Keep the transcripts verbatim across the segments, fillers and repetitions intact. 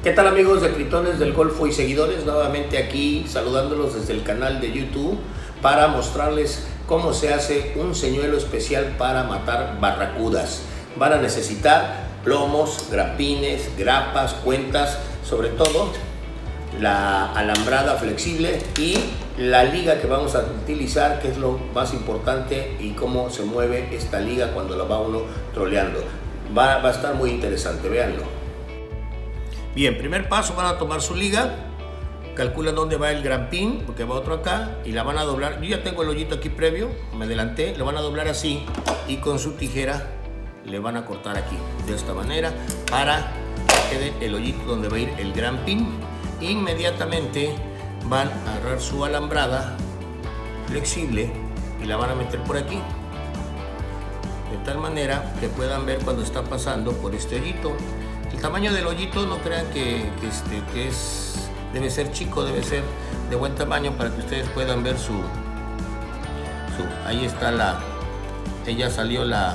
¿Qué tal amigos de Tritones del Golfo y seguidores? Nuevamente aquí saludándolos desde el canal de YouTube para mostrarles cómo se hace un señuelo especial para matar barracudas. Van a necesitar plomos, grapines, grapas, cuentas, sobre todo la alambrada flexible y la liga que vamos a utilizar, que es lo más importante, y cómo se mueve esta liga cuando la va uno troleando. Va, va a estar muy interesante, véanlo. Bien, primer paso, van a tomar su liga, calculan dónde va el gran pin, porque va otro acá, y la van a doblar. Yo ya tengo el hoyito aquí previo, me adelanté, lo van a doblar así, y con su tijera le van a cortar aquí, de esta manera, para que quede el hoyito donde va a ir el gran pin. Inmediatamente van a agarrar su alambrada flexible y la van a meter por aquí, de tal manera que puedan ver cuando está pasando por este hoyito. El tamaño del hoyito no crean que, que, este, que es, debe ser chico, debe ser de buen tamaño para que ustedes puedan ver su, su ahí está la, ella salió la,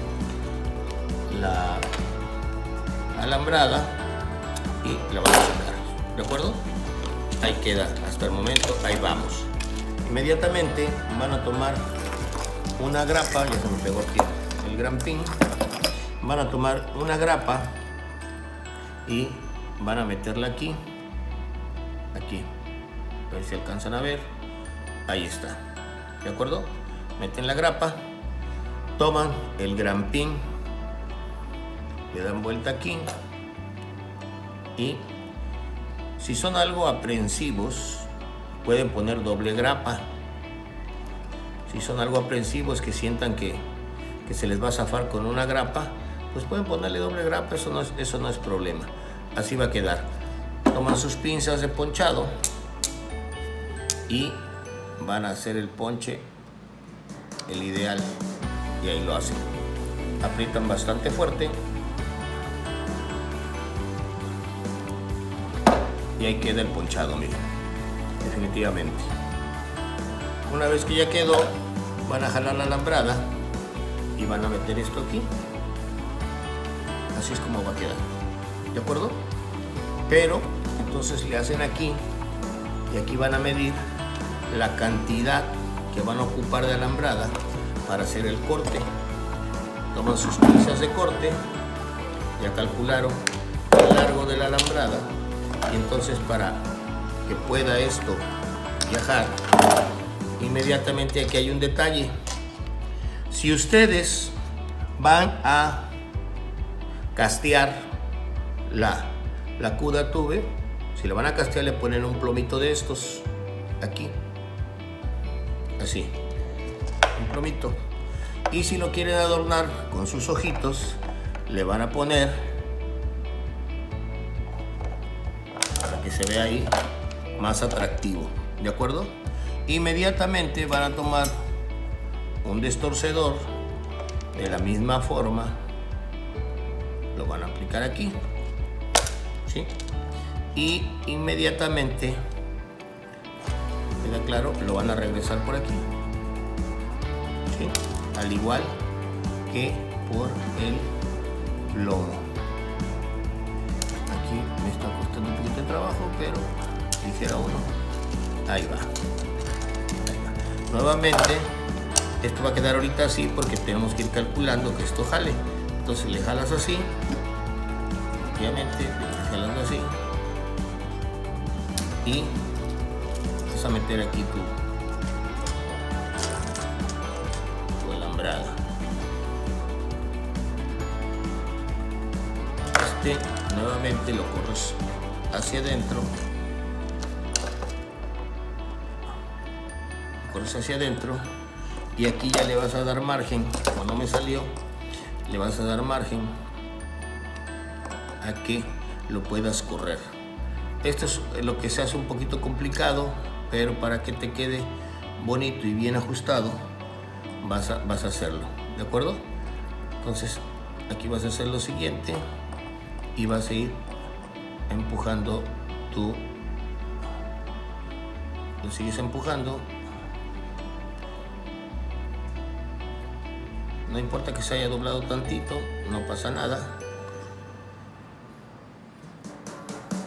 la alambrada y la van a sacar, ¿de acuerdo? Ahí queda hasta el momento, ahí vamos. Inmediatamente van a tomar una grapa, ya se me pegó aquí el gran pin, van a tomar una grapa y van a meterla aquí, aquí, a ver si alcanzan a ver, ahí está, ¿de acuerdo? Meten la grapa, toman el gran pin, le dan vuelta aquí, y si son algo aprensivos pueden poner doble grapa. Si son algo aprensivos, que sientan que, que se les va a zafar con una grapa, pues pueden ponerle doble grapa, eso no es, eso no es problema. Así va a quedar. Toman sus pinzas de ponchado y van a hacer el ponche, el ideal, y ahí lo hacen. Aprietan bastante fuerte y ahí queda el ponchado, miren, definitivamente. Una vez que ya quedó, van a jalar la alambrada y van a meter esto aquí. Así es como va a quedar, ¿de acuerdo? Pero entonces le hacen aquí, y aquí van a medir la cantidad que van a ocupar de alambrada para hacer el corte. Toman sus pinzas de corte, ya calcularon el largo de la alambrada, y entonces para que pueda esto viajar, inmediatamente aquí hay un detalle. Si ustedes van a castear la, la cuda tube, si la van a castear le ponen un plomito de estos aquí, así, un plomito. Y si lo quieren adornar con sus ojitos, le van a poner, para que se vea ahí más atractivo, ¿de acuerdo? Inmediatamente van a tomar un destorcedor de la misma forma, lo van a aplicar aquí, ¿sí? Y inmediatamente, queda claro, lo van a regresar por aquí, ¿sí? Al igual que por el lomo. Aquí me está costando un poquito de trabajo, pero dijera uno, ahí va. Nuevamente, esto va a quedar ahorita así porque tenemos que ir calculando que esto jale. Entonces le jalas así, obviamente le vas jalando así, y vas a meter aquí tu, tu alambrada. Este nuevamente lo corres hacia adentro. Corres hacia adentro, y aquí ya le vas a dar margen. Como no me salió, le vas a dar margen a que lo puedas correr. Esto es lo que se hace un poquito complicado, pero para que te quede bonito y bien ajustado vas a, vas a hacerlo, ¿de acuerdo? Entonces aquí vas a hacer lo siguiente y vas a ir empujando tu, lo sigues empujando. No importa que se haya doblado tantito, no pasa nada.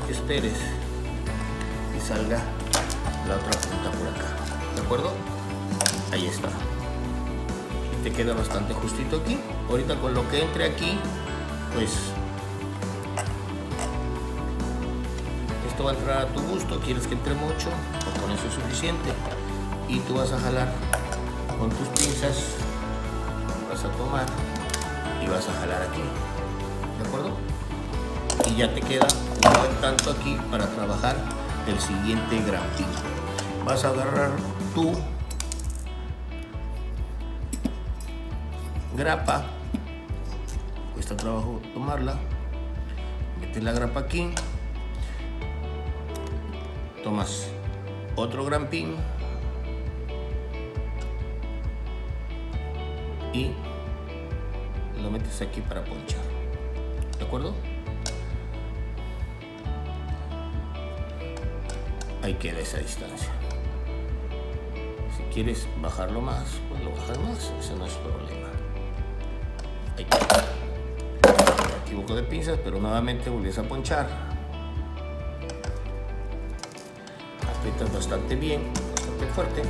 que esperes y salga la otra punta por acá, ¿de acuerdo? Ahí está. Te queda bastante justito aquí. Ahorita con lo que entre aquí, pues esto va a entrar a tu gusto. Quieres que entre mucho, pues con eso es suficiente. Y tú vas a jalar con tus pinzas, vas a tomar y vas a jalar aquí, ¿de acuerdo? Y ya te queda un buen tanto aquí para trabajar el siguiente grampín. Vas a agarrar tu grapa, cuesta trabajo tomarla, metes la grapa aquí, tomas otro grampín y lo metes aquí para ponchar, ¿de acuerdo? Ahí queda esa distancia. Si quieres bajarlo más, pues lo bajas más, eso no es problema. Ahí queda. Me equivoco de pinzas, pero nuevamente vuelves a ponchar. Aprietas bastante bien, bastante fuerte.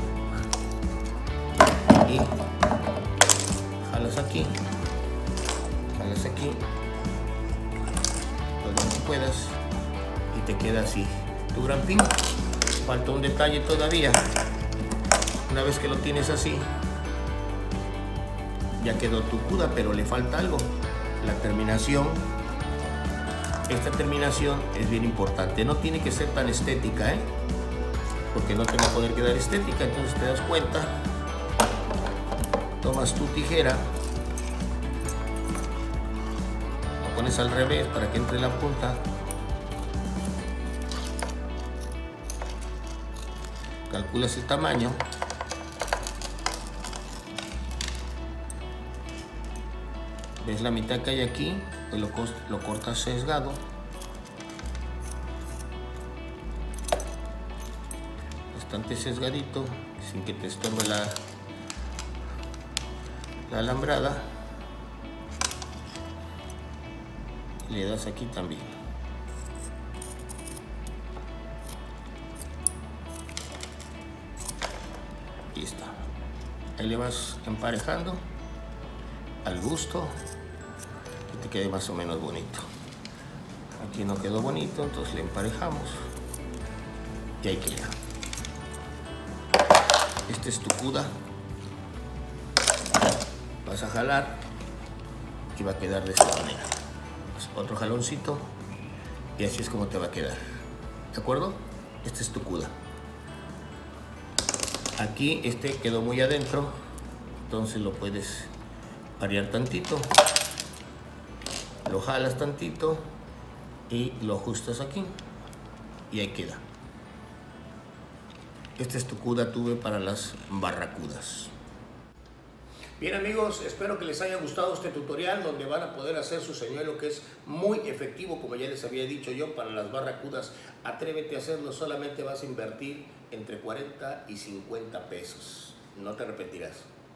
Y jalas aquí, jalas aquí, todo lo que puedas, y te queda así tu grampín. Falta un detalle todavía. Una vez que lo tienes así, ya quedó tu cuda, pero le falta algo, la terminación. Esta terminación es bien importante, no tiene que ser tan estética, ¿eh? Porque no te va a poder quedar estética. Entonces te das cuenta, tomas tu tijera, lo pones al revés para que entre la punta, calculas el tamaño, ves la mitad que hay aquí, pues lo, lo cortas sesgado, bastante sesgadito, sin que te estorbe la, la alambrada. Le das aquí también. Y está. Ahí le vas emparejando al gusto, que te quede más o menos bonito. Aquí no quedó bonito, entonces le emparejamos y ahí queda. Este es tu cuda. Vas a jalar y va a quedar de esta manera. Pues otro jaloncito y así es como te va a quedar, ¿de acuerdo? Este es tu cuda. Aquí este quedó muy adentro, entonces lo puedes variar tantito, lo jalas tantito y lo ajustas aquí y ahí queda. Este es tu cuda tube para las barracudas. Bien amigos, espero que les haya gustado este tutorial donde van a poder hacer su señuelo, que es muy efectivo, como ya les había dicho yo, para las barracudas. Atrévete a hacerlo, solamente vas a invertir entre cuarenta y cincuenta pesos, no te arrepentirás.